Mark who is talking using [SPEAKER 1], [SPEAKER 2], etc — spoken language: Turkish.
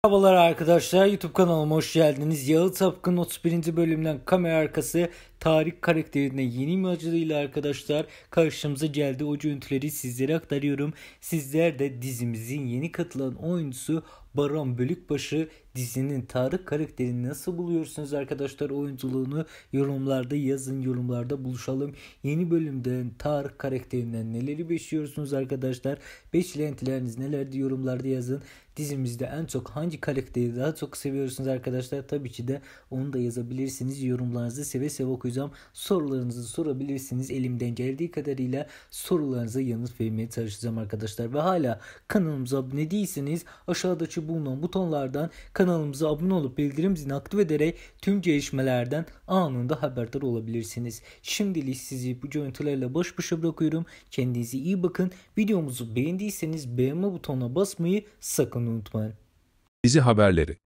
[SPEAKER 1] Merhabalar arkadaşlar, YouTube kanalıma hoş geldiniz. Yalı Tapkın 31. bölümden kamera arkası Tarık karakterine yeni imajıyla arkadaşlar karşımıza geldi. O görüntüleri sizlere aktarıyorum. Sizler de dizimizin yeni katılan oyuncusu Baran Bölükbaşı dizinin Tarık karakterini nasıl buluyorsunuz arkadaşlar? Oyunculuğunu yorumlarda yazın, yorumlarda buluşalım. Yeni bölümden Tarık karakterinden neleri bekliyorsunuz arkadaşlar? Beklentileriniz nelerdi, yorumlarda yazın. Dizimizde en çok hangi karakteri daha çok seviyorsunuz arkadaşlar? Tabii ki de onu da yazabilirsiniz. Yorumlarınızı seve seve okuyacağım. Sorularınızı sorabilirsiniz. Elimden geldiği kadarıyla sorularınıza yanıt vermeye çalışacağım arkadaşlar. Ve hala kanalımıza abone değilseniz aşağıdaki bulunan butonlardan kanalımıza abone olup bildirim zilini aktif ederek tüm gelişmelerden anında haberdar olabilirsiniz. Şimdilik sizi bu görüntülerle baş başa bırakıyorum. Kendinize iyi bakın. Videomuzu beğendiyseniz beğenme butonuna basmayı sakın unutmayın.
[SPEAKER 2] Dizi haberleri